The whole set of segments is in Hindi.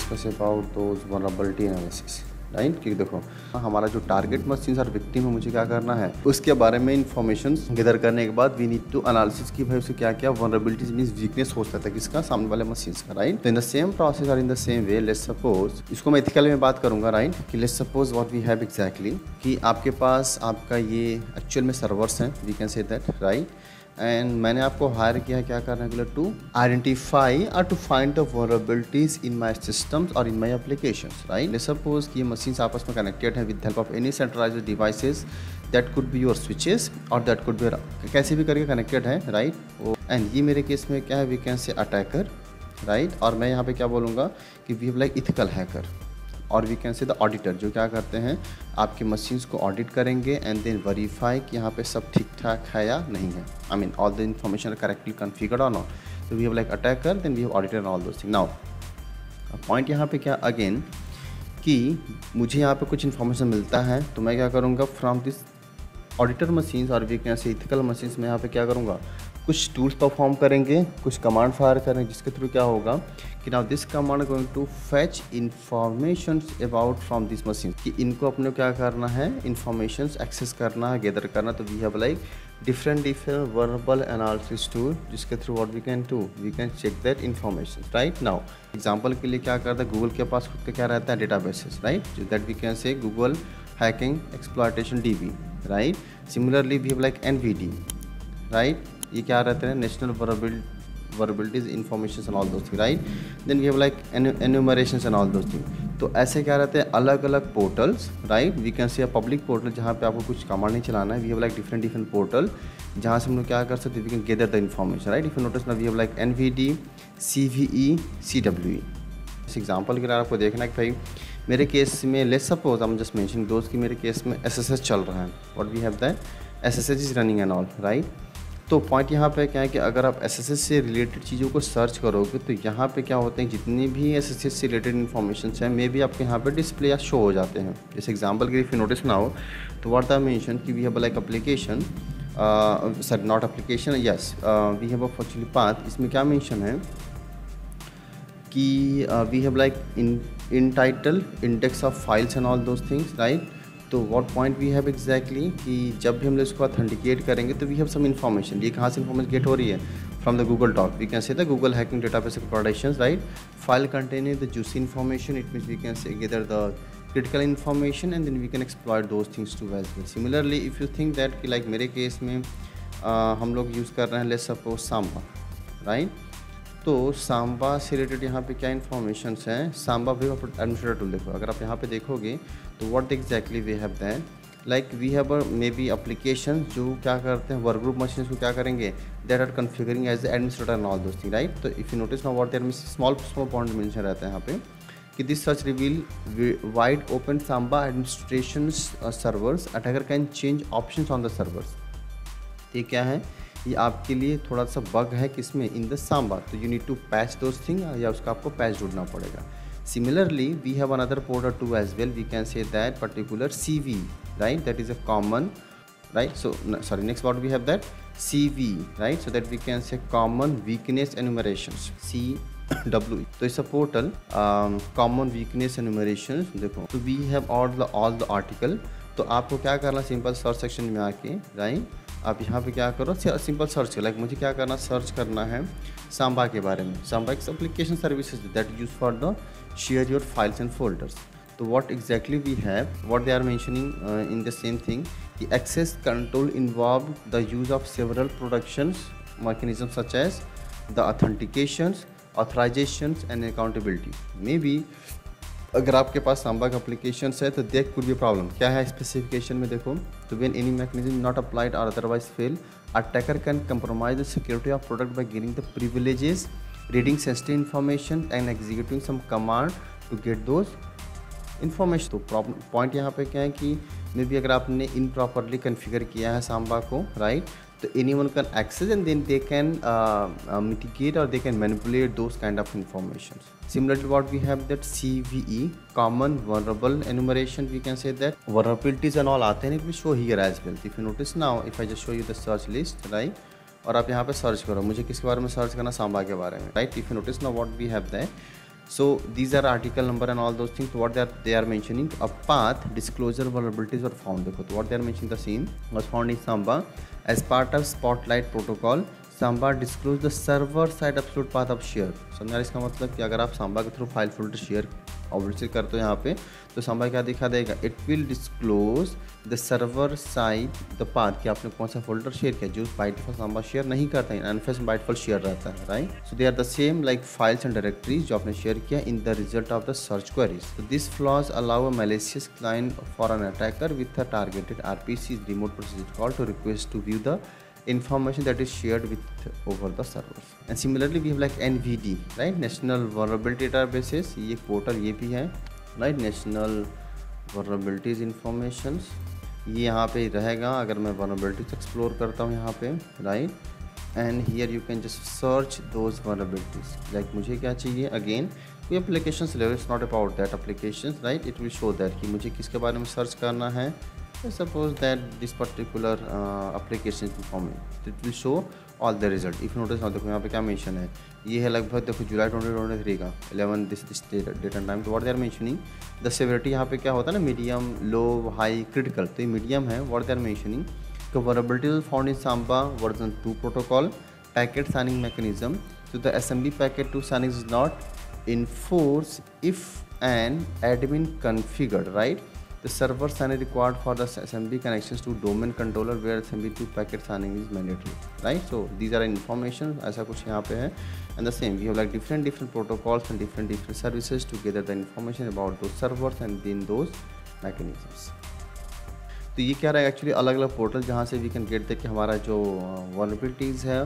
Discuss about those vulnerability analysis, right. क्योंकि देखो हमारा जो टारगेट मशीन और विक्टिम है, मुझे क्या करना है उसके बारे में इन्फॉर्मेशन गैदर करने के बाद वी नीड टू एनालिसिस की भाई उसे क्या क्या वल्नरेबिलिटीज मींस वीकनेस हो सकता है किसका, सामने वाले मशीन का, राइट। तो इन द सेम प्रोसेस और in the same way let's suppose, इसको मैं एथिकल में बात करूंगा, राइट, कि let's suppose what we have exactly कि आपके पास आपका ये एक्चुअल में सर्वर्स हैं, we can say that, right. And मैंने आपको हायर किया क्या करने के लिए, टू आइडेंटिफाई और to find the vulnerabilities in my systems और in my applications, right. Let's suppose कि ये मशीन्स आपस में कनेक्टेड हैं with help of any centralised devices, that could be your switches और दैट कुड बी कैसे भी करके कनेक्टेड है, राइट। एंड ये मेरे केस में क्या है, we can say attacker, right. और मैं यहाँ पे क्या बोलूँगा कि we have like ethical hacker और we can say the auditor, जो क्या करते हैं आपके मशीन्स को ऑडिट करेंगे एंड देन वेरीफाई कि यहाँ पे सब ठीक ठाक है या नहीं है, I mean all the information correctly configured और नॉट। तो we have like attacker, then we have auditor and all those thing. Now point यहाँ पे क्या अगेन कि मुझे यहाँ पे कुछ इन्फॉर्मेशन मिलता है तो मैं क्या करूँगा फ्रॉम दिस ऑडिटर मशीन्स और we can say ethical machines में यहाँ पे क्या करूँगा, कुछ टूल्स परफॉर्म करेंगे, कुछ कमांड फायर करेंगे, जिसके थ्रू क्या होगा कि now this command going to fetch information about from this machine, कि इनको अपने क्या करना है, इंफॉर्मेशन एक्सेस करना है, गैदर करना। तो we have like different verbal analysis tool, जिसके through what we can do, we can check that information, right. Now example के लिए क्या करता है, गूगल के पास खुद का क्या रहता है, databases, right, that we can say Google hacking exploitation DB, right. Similarly we have like NVD, right, ये क्या रहते हैं, national vulnerabilities information and all those thing, right. Then we have like enumerations and all those thing. तो ऐसे क्या रहते हैं अलग अलग portals, right. We can see a public portal जहाँ पे आपको कुछ कमांड नहीं चलाना है, we have like different portal जहाँ से हम लोग क्या कर सकते हैं, we can gather the information, right. If you notice ना we have like NVD, CVE, CWE। इस एग्जाम्पल के लिए आपको देखना है कि भाई मेरे केस में let's suppose I am just mentioning दोस्त कि मेरे केस में SSH चल रहा है, what we have that SSH is running and all, right. तो पॉइंट यहाँ पे क्या है कि अगर आप SSH से रिलेटेड चीज़ों को सर्च करोगे तो यहाँ पे क्या होते हैं, जितनी भी SSH से रिलेटेड इन्फॉर्मेशन हैं मे भी आपके यहाँ पे डिस्प्ले या शो हो जाते हैं। जैसे एग्जांपल के लिए इफ यू नोटिस ना हो तो व्हाट आई मेंशन कि we have like application, sorry not application, yes we have actually path. इसमें क्या मेंशन है कि we have like in title index of files and all those things, right. तो what point we have exactly कि जब भी हम लोग इसको ऑथेंटिकेट करेंगे तो वी हैव सम इन्फॉर्मेशन, ये कहाँ से इन्फॉर्मेशन गेट हो रही है, from the Google doc, we can say the Google hacking database exploitation, right. File containing the juicy information, it means we can say gather the critical information and then we can exploit those things too as well. Similarly if you think that कि like मेरे केस में हम लोग यूज़ कर रहे हैं let's suppose सांबा, राइट। तो सांबा से रिलेटेड यहाँ पे क्या इन्फॉर्मेशन हैं, सांबा वेब एडमिनिस्ट्रेटर टूल देखो, अगर आप यहाँ पे देखोगे तो what exactly we have that, like we have maybe application जो क्या करते हैं वर्क ग्रुप मशीन को क्या करेंगे, that are configuring as administrator and all those thing, right. तो if you notice now what there means small point mention रहता है यहाँ पे कि this search reveal wide open Samba administration servers, attacker can change options on the servers. ये क्या है, ये आपके लिए थोड़ा सा बग है किसमें, इन द सांबा, तो you need to patch those thing या उसका आपको पैच ढूंढना पड़ेगा। Similarly we have another portal too as well, we can say that particular CV, right, that is a common, right. So sorry next what we have that CV, right, so that we can say common weakness enumerations, CWE। तो इस पोर्टल कॉमन वीकनेस एन्यूमरेशन देखो, तो we have all the article. तो आपको क्या करना, सिंपल सर्च सेक्शन में आके, राइट, आप यहाँ पे क्या करो सिंपल सर्च कर, लाइक मुझे क्या करना, सर्च करना है सांबा के बारे में, सांबा एक application services that use for the share your files and folders. तो what exactly we have, what they are mentioning in the same thing कि access control involve the use of several protections mechanism such as the authentications, authorizations and accountability. Maybe अगर आपके पास सांबा का एप्लीकेशन है तो देख कुड बी प्रॉब्लम क्या है स्पेसिफिकेशन में देखो, तो when any mechanism not applied और otherwise fail, attacker can compromise the security of product by gaining the privileges, reading sensitive information and executing some command to get those information. तो प्रॉब्लम पॉइंट यहाँ पे क्या है कि मे बी अगर आपने इनप्रॉपरली कन्फिगर किया है सांबा को, राइट, तो anyone can access and then they can mitigate or they can manipulate those kind of information. Similarly what we have that CVE, common vulnerable enumeration, we can say that vulnerabilities and all आते हैं, it will show here as well. If you notice now, if I just show you the search list, right, और आप यहाँ पे सर्च करो, मुझे किसके बारे में सर्च करना, सांबा के बारे में, right. If you notice now what we have there So these are article number and all those things. So what they are mentioning, a path disclosure vulnerabilities were found. देखो तो what they are mentioning, the same was found in Samba as part of Spotlight protocol. Samba disclose the server side absolute path of share. समझा इसका मतलब कि अगर आप Samba के through file folder share obviously करते हो यहाँ पे, तो Samba क्या दिखा देगा, it will disclose the server side the path कि आपने कौन सा फोल्डर शेयर किया, जो बाय डिफॉल्ट Samba शेयर नहीं करता है, एनएफएस में बाय डिफॉल्ट शेयर रहता है, right. So they are the same like files and directories जो आपने शेयर किया in the result of the search queries. So this flaws allow a malicious client for an attacker with a targeted RPC remote procedure call to request to view the information that is shared with over the servers. And similarly we have like NVD, right, National Vulnerability Databases. ये पोर्टल ये भी है, right, National Vulnerabilities Informations. ये यहाँ पे रहेगा अगर मैं vulnerabilities एक्सप्लोर करता हूँ यहाँ पे, right, and here you can just search those vulnerabilities. like मुझे क्या चाहिए, again कोई applications ले, it's not about that applications, right, it will show that कि मुझे किसके बारे में सर्च करना है. I suppose that this particular application information, it will show all the result. if you notice now देखो यहाँ पे क्या मेंशन है, ये है लगभग देखो जुलाई 2023 का 11 दिस डेट एंड टाइम. तो what they are mentioning the severity, यहाँ पे क्या होता है ना, मीडियम, लो, हाई, क्रिटिकल, तो ये मीडियम है. What they are mentioning the vulnerability found in Samba version 2 protocol packet signing mechanism. So the SMB packet to signing is not enforced if an admin configured, right, the server signing required for the SMB connections to domain controller where SMB2 packet signing is mandatory, right. So these are information ऐसा कुछ यहाँ पे है. And the same we have like different protocols and different services to gather the information about those servers and in those mechanisms. तो ये क्या रहेगा एक्चुअली, अलग अलग पोर्टल जहाँ से वी कैन गेट द कि हमारा जो वल्नरेबिलिटीज़ है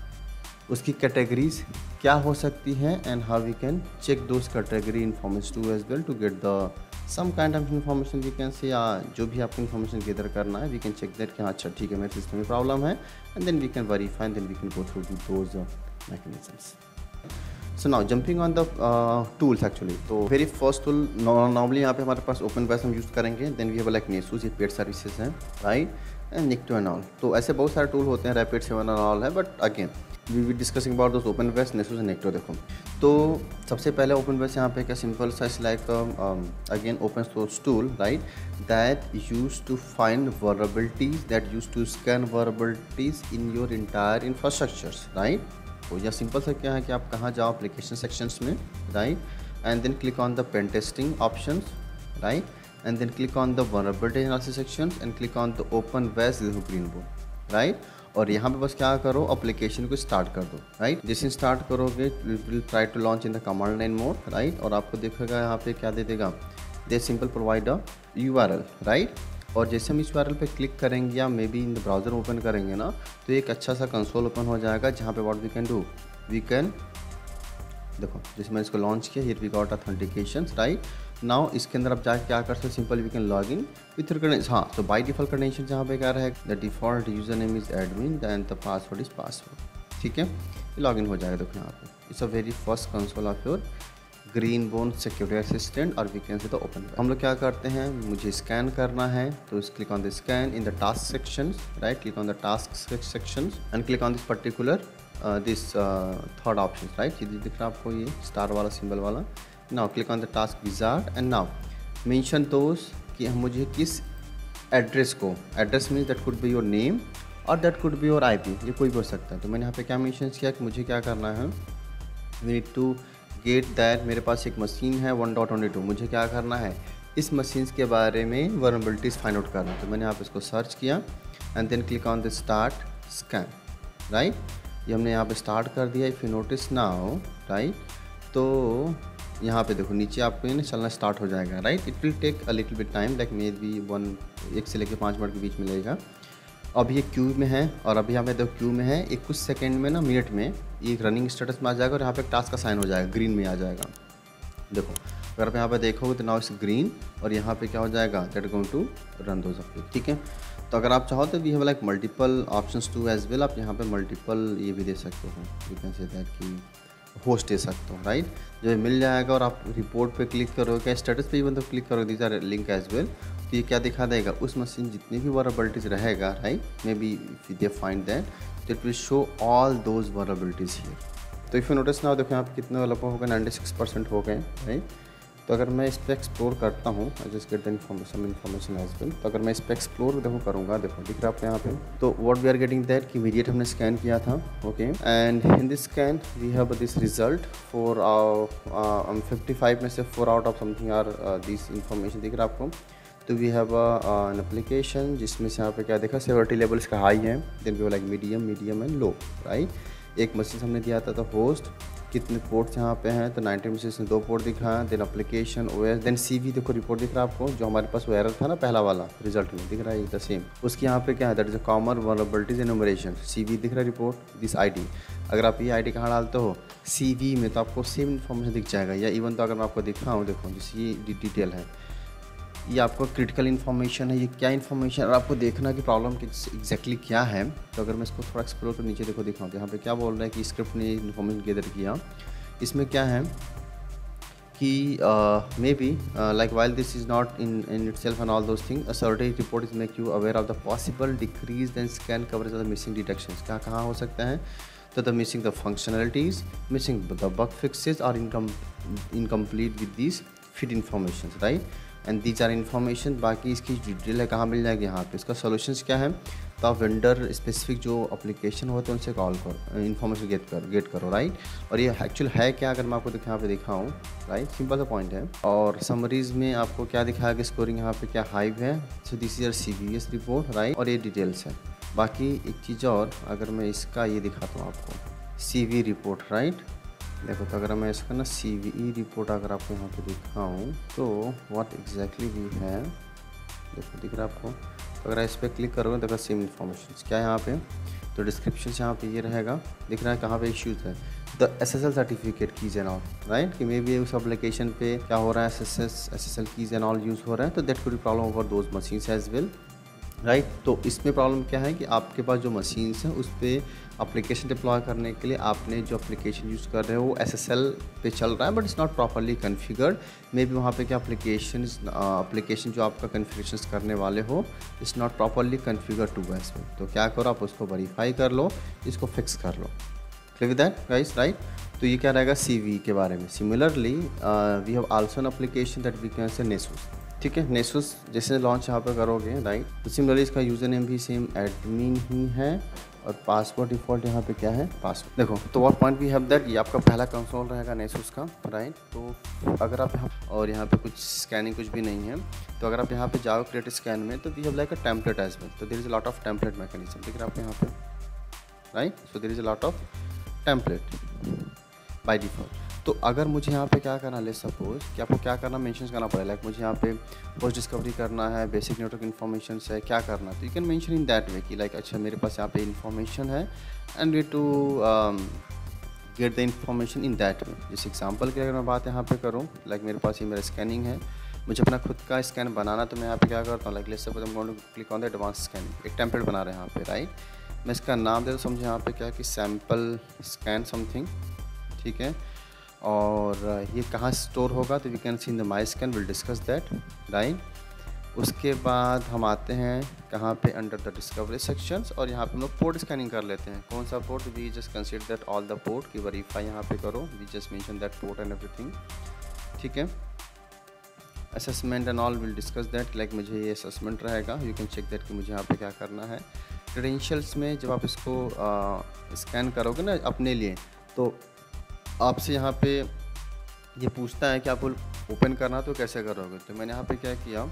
उसकी कैटेगरीज क्या हो सकती हैं and how we can check those category information too as well to get the some kind of information we can say, या जो भी आपको इन्फॉर्मेशन गैदर करना है वी कैन चेक दैट कि हाँ अच्छा ठीक है मेरे सिस्टम में प्रॉब्लम है, and then we can verify and then we can go through those mechanisms. So now jumping on the tools actually. तो वेरी फर्स्ट टूल नॉर्मली यहाँ पे हमारे पास ओपनवेस हम यूज़ करेंगे. Then we have like Nessus, ये पेड सर्विसेज हैं, right, and Nikto and all. तो ऐसे बहुत सारे टूल होते हैं, रैपिड 7 एंड ऑल है, but again we will discussing about those ओपनवेस, Nessus and Nikto. देखो तो सबसे पहले ओपनवेस यहाँ पे क्या सिंपल सा like again open source tool, right, that use to find vulnerabilities, that use to scan vulnerabilities in your entire infrastructures, right. तो यह सिंपल सा क्या है कि आप कहाँ जाओ एप्लीकेशन सेक्शंस में, right, and then click on the pen testing options, right, and then click on the vulnerability analysis section and click on the OpenVAS green board, right. और यहाँ पे बस क्या करो, एप्लीकेशन को स्टार्ट कर दो, राइट. जैसे स्टार्ट करोगे will try to launch in the command line mode, right, और आपको देखेगा यहाँ पे क्या दे देगा, they simple provide a URL, right. और जैसे हम इस URL पे क्लिक करेंगे या maybe in the browser open करेंगे ना, तो एक अच्छा सा कंसोल ओपन हो जाएगा जहाँ पे what we can do, we can देखो जैसे मैंने इसको लॉन्च किया, here we got authentication, right. Now इसके अंदर आप जाके क्या कर सकते हो, simple we can log in with credential. हाँ, तो बाय डिफॉल्ट क्रेडेंशियल जहाँ पे क्या रहेगा, the default user name is admin and the password is password, ठीक है, लॉग इन हो जाएगा. देखो यहाँ पे it's a very first console of your Greenbone security assistant, और we can say the open. हम लोग क्या करते हैं, मुझे स्कैन करना है, तो click on the scan in the task sections, right, click on the task sections and click on this particular this third option, right. ये दिख रहा है आपको, ये स्टार वाला सिंबल वाला. Now click on the task wizard and now mention those कि मुझे किस एड्रेस को, address means that could be your name और that could be your IP, ये कोई भी हो सकता है. तो मैंने यहाँ पे क्या मेंशन किया कि मुझे क्या करना है, we need to get that, मेरे पास एक मशीन है 1.22, मुझे क्या करना है, इस मशीन के बारे में वल्नरेबिलिटीज़ फाइंड आउट करना. तो मैंने यहाँ पे इसको सर्च किया and then click on the start scan, right. ये हमने यहाँ पे स्टार्ट कर दिया. If you notice now, right, तो यहाँ पे देखो नीचे आपको ये चलना स्टार्ट हो जाएगा, right. It will take a little bit time, like maybe 1 से लेकर 5 मिनट के बीच में लगेगा. अब ये क्यू में है और अभी यहाँ पे देखो क्यू में है, एक कुछ सेकंड में ना, मिनट में ये एक रनिंग स्टेटस में आ जाएगा और यहाँ पे एक टास्क का साइन हो जाएगा, ग्रीन में आ जाएगा. देखो अगर आप यहाँ पे देखोगे तो नाउ इस ग्रीन, और यहाँ पे क्या हो जाएगा, that going to run those of, ठीक है. तो अगर आप चाहो तो we have like multiple options too as well. आप यहाँ पे मल्टीपल ये भी दे सकते हो, यू कैन से दैट कि होस्ट दे सकते हो, राइट. जो मिल जाएगा और आप रिपोर्ट पे क्लिक करोगे, स्टेटस पे इवन तो क्लिक करोगे, these are link as well. तो ये क्या दिखा देगा, उस मशीन जितनी भी वल्नरेबिलिटीज़ रहेगा, right, maybe if they find that it will show all those vulnerabilities here, तो इफ़ यू नोटिस ना, देखो यहाँ पे कितने वाला हो गए, 96% हो गए, राइट। तो अगर मैं इस पर एक्सप्लोर करता हूँ, I just get the information as well. तो अगर मैं इस पर एक्सप्लोर देखो करूँगा, देखो दिख रहा है आपको यहाँ पे। तो what we are getting that कि इमीडिएट हमने स्कैन किया था, okay, and in this scan we have this result for 55 में से 4 out of something are this information दिख रहा है आपको। तो वी हैव एन एप्लीकेशन जिसमें से यहाँ पे क्या देखा, सेवरिटी लेवल इसका हाई है, then we like medium and low, right. एक मशीन हमने दिया था, तो होस्ट कितने पोर्ट्स यहाँ पे हैं, तो 90 में से 2 पोर्ट दिखा, then application OS, then CV देखो रिपोर्ट दिख रहा है आपको, जो हमारे पास वो एरर था ना पहला वाला रिजल्ट में दिख रहा है द सेम। उसकी यहाँ पे क्या है, that is a common vulnerabilities enumeration, CV दिख रहा है रिपोर्ट दिस आईडी। अगर आप ये आईडी कहाँ डालते हो, सीवी में, तो आपको सेम इन्फॉर्मेशन दिख जाएगा। या इवन तो अगर मैं आपको दिखाऊँ, देखो जैसे ये डिटेल है, ये आपको क्रिटिकल इन्फॉर्मेशन है, ये क्या इन्फॉर्मेशन, और आपको देखना कि प्रॉब्लम एग्जैक्टली क्या है। तो अगर मैं इसको थोड़ा एक्सप्लोर कर नीचे देखो दिखाऊँ, तो यहाँ पे क्या बोल रहा है कि स्क्रिप्ट ने इन्फॉर्मेशन गैदर किया। इसमें क्या है कि maybe like while this is not in itself and all those thing, a certain report is make you aware of the possible decrease then scan coverage of the missing detections. क्या कहाँ हो सकता है, तो the missing the functionalities, missing the bug fixes और incomplete with this fit information, right. And these are information, बाकी इसकी डिटेल है कहाँ मिल जाएगी, यहाँ पे। इसका सोल्यूशंस क्या है, तो आप वेंडर स्पेसिफिक जो एप्लीकेशन होते हैं उनसे कॉल करो, इन्फॉर्मेशन गेट करो, राइट। और ये एक्चुअल है क्या, अगर मैं आपको यहाँ पे दिखाऊँ, राइट, सिंपल सा पॉइंट है। और समरीज में आपको क्या दिखाया कि स्कोरिंग यहाँ पे क्या हाई है, so this is CVS report, right, और ये डिटेल्स है। बाकी एक चीज़ और, अगर मैं इसका ये दिखाता हूँ आपको, CV रिपोर्ट, राइट, देखो। तो अगर मैं इसका ना CVE रिपोर्ट अगर आपको यहाँ पे दिखाऊँ, तो व्हाट एग्जैक्टली वी है, देखो दिख रहा है आपको। तो अगर इस पर क्लिक करोगे, देखो सेम इन्फॉर्मेशन क्या है यहाँ पे। तो डिस्क्रिप्शन यहाँ पे ये रहेगा, दिख रहा है कहाँ पे इश्यूज है, the SSL certificate keys and all, right, कि मे बी उस एप्लीकेशन पे क्या हो रहा है, SSL keys and all use हो रहा है, तो that could be problem over those machines as well, right. तो इसमें प्रॉब्लम क्या है कि आपके पास जो मशीन्स हैं उस पर एप्लीकेशन डिप्लॉय करने के लिए आपने जो एप्लीकेशन यूज़ कर रहे हो वो SSL पे चल रहा है, but it's not properly configured. Maybe वहाँ पे क्या एप्लीकेशन जो आपका कॉन्फ़िगरेशन करने वाले हो, it's not properly configured to गैस में। तो क्या करो, आप उसको वेरीफाई कर लो, इसको फिक्स कर लो, clear with that guys, right. तो ये क्या रहेगा CV के बारे में। Similarly we have also an application that we can say Nessus, ठीक है। नेसुस जैसे लॉन्च यहाँ पर करोगे, राइट, तो सिमिलरली इसका यूज़र नेम भी सेम एडमिन ही है, और पासवर्ड डिफ़ॉल्ट यहाँ पे क्या है, पासवर्ड। देखो तो what point we have that, ये आपका पहला कंसोल रहेगा नेसुस का, राइट। तो अगर आप यहाँ, और यहाँ पे कुछ स्कैनिंग कुछ भी नहीं है, तो अगर आप यहाँ पे जाओ क्रिएट स्कैन में, तो we have like a template as well. तो there is a lot of template mechanism, दिख रहा है आपको यहाँ पे, right. So there is a lot of template by default. तो अगर मुझे यहाँ पे क्या करना, ले सपोज कि आपको क्या करना, मेंशन करना पड़ेगा, लाइक मुझे यहाँ पे पोस्ट डिस्कवरी करना है, बेसिक नेटवर्क इन्फॉर्मेशन है, क्या करना, तो you can mention in that way कि लाइक अच्छा मेरे पास यहाँ पे इन्फॉर्मेशन है and way to get the information in that way. जैसे एग्जांपल की अगर मैं बात यहाँ पे करूँ, लाइक मेरे पास ये मेरा स्कैनिंग है, मुझे अपना खुद का स्कैन बनाना, तो मैं यहाँ पे क्या करता हूँ, like let's suppose I am going to click on the advance scanning, एक टेम्पलेट बना रहे हैं यहाँ पे, राइट। मैं इसका नाम दे, समझे यहाँ पे क्या कि सैम्पल स्कैन समथिंग, ठीक है। और ये कहाँ स्टोर होगा, तो we can see in the my scan, will discuss that, right. उसके बाद हम आते हैं कहाँ पे, अंडर द डिस्कवरी सेक्शंस, और यहाँ पे हम लोग पोर्ट स्कैनिंग कर लेते हैं। कौन सा port, we just consider that all the port की वेरीफाई यहाँ पे करो, we just mention that port and everything, ठीक है। Assessment and all will discuss that, like मुझे ये असेसमेंट रहेगा, यू कैन चेक दैट कि मुझे यहाँ पे क्या करना है। क्रेडेंशियल्स में जब आप इसको स्कैन करोगे ना अपने लिए, तो आपसे यहाँ पे ये पूछता है कि आपको ओपन करना, तो कैसे करोगे। तो मैंने यहाँ पे क्या किया,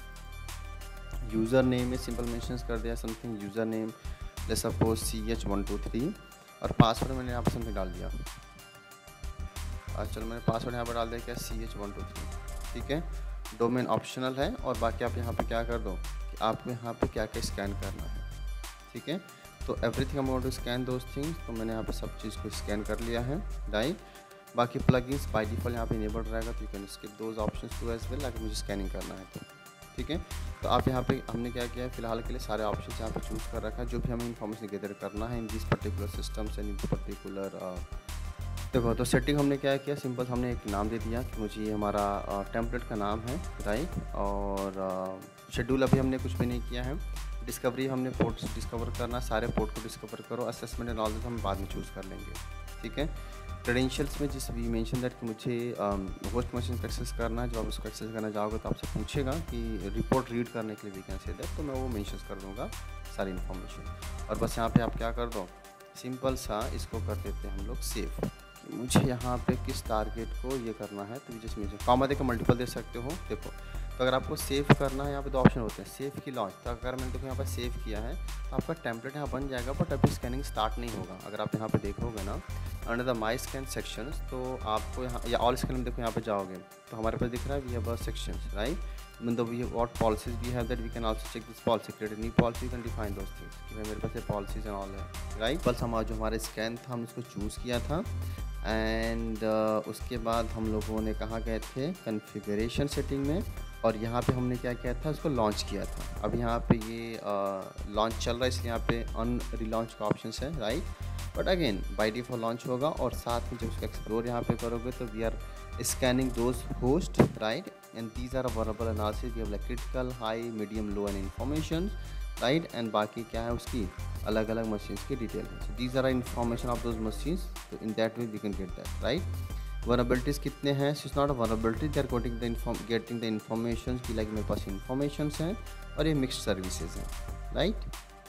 यूज़र नेम में सिंपल मेंशंस कर दिया something, user name let's suppose CH123, और पासवर्ड मैंने यहाँ पर समथिंग डाल दिया। चलो मैंने पासवर्ड यहाँ पर डाल दिया क्या, CH123, ठीक है। डोमेन ऑप्शनल है, और बाकी आप यहाँ पे क्या कर दो कि आपको यहाँ पे क्या क्या स्कैन करना है, ठीक है। तो everything I want to scan those things, तो मैंने यहाँ पे सब चीज़ को स्कैन कर लिया है, राइट। बाकी प्लगइन्स बाय डिफ़ॉल्ट यहाँ पे इनेबल्ड रहेगा, तो you can skip those options too as well, अगर मुझे स्कैनिंग करना है तो, ठीक है। तो आप यहाँ पे हमने क्या किया है, फिलहाल के लिए सारे ऑप्शंस यहाँ पे चूज़ कर रखा है, जो भी हमें इन्फॉर्मेशन गैदर करना है in this particular systems and in this particular. देखो तो सेटिंग हमने क्या किया, सिंपल हमने एक नाम दे दिया कि मुझे ये हमारा टेम्पलेट का नाम है, राइट। और शेड्यूल अभी हमने कुछ भी नहीं किया है। डिस्कवरी हमने पोर्ट डिस्कवर करना, सारे पोर्ट को डिस्कवर करो, असेसमेंट एंड ऑल दिस हम बाद में चूज़ कर लेंगे, ठीक है। क्रेडेंशियल्स में जिस वी मेंशन दैट कि मुझे होस्ट मशीन को एक्सेस करना है, जब आप उसको एक्सेस करना चाहोगे तो आपसे पूछेगा कि रिपोर्ट रीड करने के लिए वी कैन से दैट, तो मैं वो मेंशन कर दूंगा सारी इन्फॉर्मेशन। और बस यहाँ पे आप क्या कर दो, सिंपल सा इसको कर देते हैं हम लोग सेव, कि मुझे यहाँ पे किस टारगेट को ये करना है, तो जिस मेंशन कॉमा देकर मल्टीपल दे सकते हो। देखो तो अगर आपको सेव करना है, यहाँ पे दो ऑप्शन होते हैं, सेव की लॉन्च। तो अगर मैंने देखो यहाँ पर सेव किया है तो आपका टेम्पलेट यहाँ बन जाएगा, बट अभी स्कैनिंग स्टार्ट नहीं होगा। अगर आप यहाँ पे देखोगे ना under the my scan sections, तो आपको यहाँ या ऑल स्कैन में देखो यहाँ पे जाओगे तो हमारे पास दिख रहा है वी हैव सेक्शंस, राइट। मतलब we what policies we have that we can also check this policy, create new policy, can define those things कि भाई मेरे पास ये पॉलिसीज एंड ऑल है, राइट। बस हमारा जो हमारा स्कैन था हम इसको चूज़ किया था एंड उसके बाद हम लोगों ने कहाँ गए थे, कॉन्फ़िगरेशन सेटिंग में, और यहाँ पे हमने क्या किया था, उसको लॉन्च किया था। अब यहाँ पे ये लॉन्च चल रहा है, इसलिए यहाँ पे अन रिलॉन्च का ऑप्शन है, right. But again by default launch होगा, और साथ में जब उसको एक्सप्लोर यहाँ पे करोगे तो we are scanning those host, right, and these are vulnerable analysis, we have like critical, high, medium, low and information, right. And बाकी क्या है उसकी अलग अलग मशीन्स की डिटेल है। So these are information of those machines, तो in that way we can get that, right. Vulnerabilities कितने हैं, it's not a vulnerability, they are getting the information कि लाइक मेरे पास इन्फॉर्मेशन हैं और ये मिक्स्ड सर्विसेज हैं, राइट।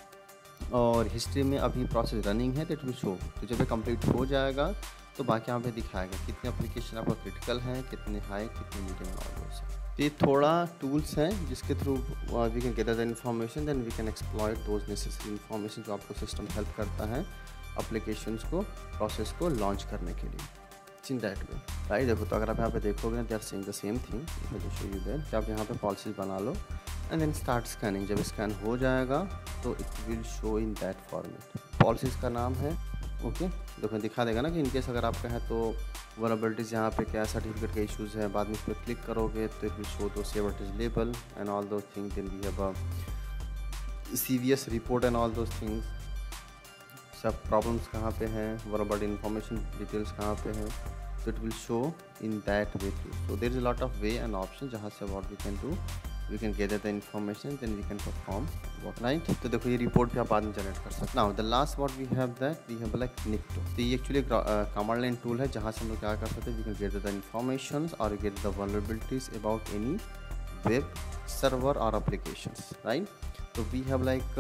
और हिस्ट्री में अभी प्रोसेस रनिंग है, दैट विल शो, तो जब ये कंप्लीट हो जाएगा तो बाकी यहाँ पे दिखाएगा कितने एप्लीकेशन आपका क्रिटिकल हैं, कितने हाई, कितने मीडियम और लो से। तो ये थोड़ा टूल्स हैं जिसके through we can get the information, then we can exploit those necessary information जो आपको सिस्टम हेल्प करता है एप्लीकेशंस को, प्रोसेस को लॉन्च करने के लिए, इन दैट वे, राइट। देखो तो अगर आप यहाँ पे देखोगे they are saying the same thing, जो शो यू देयर कि आप यहाँ पे पॉलिसीज बना लो एंड देन स्टार्ट स्कैनिंग। जब स्कैन हो जाएगा तो it will show in that format. Policies का नाम है, ओके, देखो दिखा देगा ना कि इनकेस अगर आपका है तो वनरेबिलिटीज़ यहाँ पे क्या सर्टिफिकेट के इश्यूज़ हैं, बाद में इस पर क्लिक करोगे तो it will show the severities लेबल and all those things, then we have a CVS report and all those things, सब प्रॉब्लम्स कहाँ पे हैं, वनरेबिलिटी इन्फॉर्मेशन डिटेल्स कहाँ पे हैं, तो it will show in that way too. So there is a lot of way and option जहाँ से what we can do, we can gather the information, then we can perform work, right. तो देखो ये रिपोर्ट भी आप बाद में जनरेट कर सकते। Now the last what we have that we have like Nikto, तो ये एक्चुअली कमांड लाइन टूल है जहाँ से हम लोग क्या कर सकते हैं, we can get the information और get the vulnerabilities about any web server और एप्लीकेशंस, राइट। तो we have like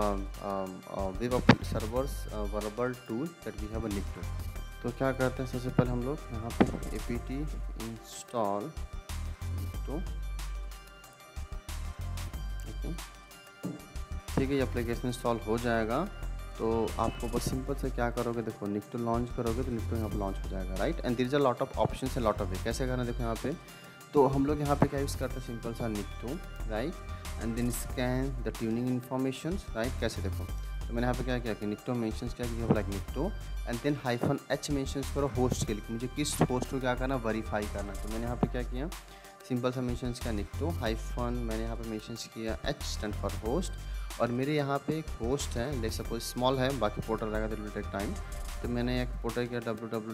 web servers vulnerable tool that we have a Nikto. तो क्या करते हैं, सबसे पहले हम लोग यहाँ पे apt इंस्टॉल निक्टो, ठीक है। ये एप्लीकेशन इंस्टॉल हो जाएगा तो आपको बस सिंपल से क्या करोगे, देखो निक्टो लॉन्च करोगे तो निक्टो यहाँ पर लॉन्च हो जाएगा, right. And there is a lot of option है, लॉट ऑफ वे कैसे करना है, देखो यहाँ पे तो हम लोग यहाँ पे क्या यूज़ करते हैं, सिंपल सा Nikto, right, and then scan the tuning information, right. कैसे देखो तो मैंने यहाँ पे क्या किया कि निक्टो मेंशंस क्या किया, like Nikto and then -h mentions करो होस्ट के लिए, मुझे किस होस्ट को क्या करना, वेरीफाई करना। तो मैंने यहाँ पे क्या किया, सिंपल सा मेंशंस किया निक्टो हाइफन, मैंने यहाँ पे मेंशंस किया h स्टैंड फॉर होस्ट, और मेरे यहाँ पे एक होस्ट है, लेट सपोज स्मॉल है, बाकी पोर्टल रहेगा तो इट विल टेक टाइम। तो मैंने एक पोर्टल किया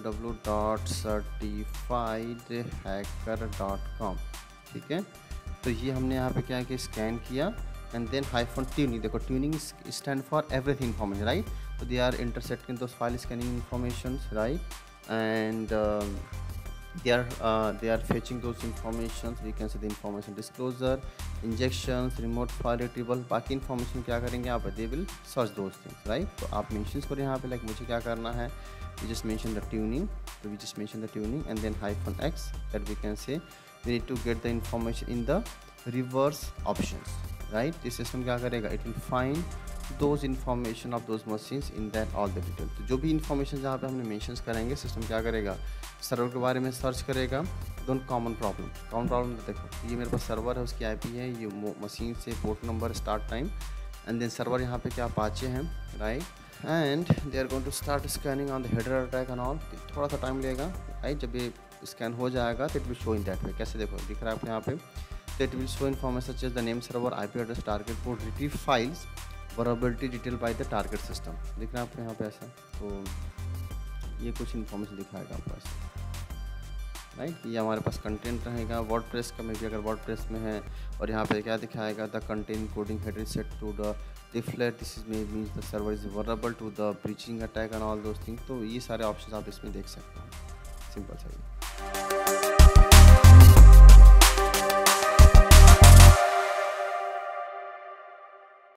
www.certifiedhacker.com, ठीक है। तो ये हमने यहाँ पे क्या किया, स्कैन किया एंड देन हाइफन ट्यूनिंग, देखो tuning stand for everything information, right. तो they are intersecting those file scanning information, right, and they are fetching those informations, we can say the information disclosure, injections, remote file retrieval, बाकी information क्या करेंगे यहाँ पे, they will search those things, right। तो आप mentions करो यहाँ पे, like मुझे क्या करना है, we just mention the tuning, so we just mention the tuning and then -x that we can say we need to get the information in the reverse options, right। this system क्या करेगा, it will find those information of those machines in that all the detail। तो जो भी information जहाँ पे हमने mentions करेंगे, सिस्टम क्या करेगा, सर्वर के बारे में सर्च करेगा, दोनों कॉमन प्रॉब्लम देखो, ये मेरे पास सर्वर है, उसकी IP है, ये मशीन से port number, start time, and then server यहाँ पे क्या अपाचे हैं, right, and they are going to start scanning on the header attack and all. थोड़ा सा टाइम लेगा, राइट। जब ये स्कैन हो जाएगा तो it will show in that way, कैसे देखो दिख रहा है आपको यहाँ पे, तो it will show information such as the name server, IP address, target port, retrieve files, vulnerability detail by the target system, दिख रहा है आपको यहाँ पे ऐसा। तो ये कुछ इन्फॉर्मेशन दिखाएगा आपको ऐसा, राइट। ये हमारे पास कंटेंट रहेगा वर्डप्रेस का, में भी अगर वर्डप्रेस में है, और यहाँ पे क्या दिखाएगा, the content coding header set to the if let this is means the server is vulnerable to the breaching attack and all those things, तो ये सारे ऑप्शन आप इसमें देख सकते हैं, सिंपल सा।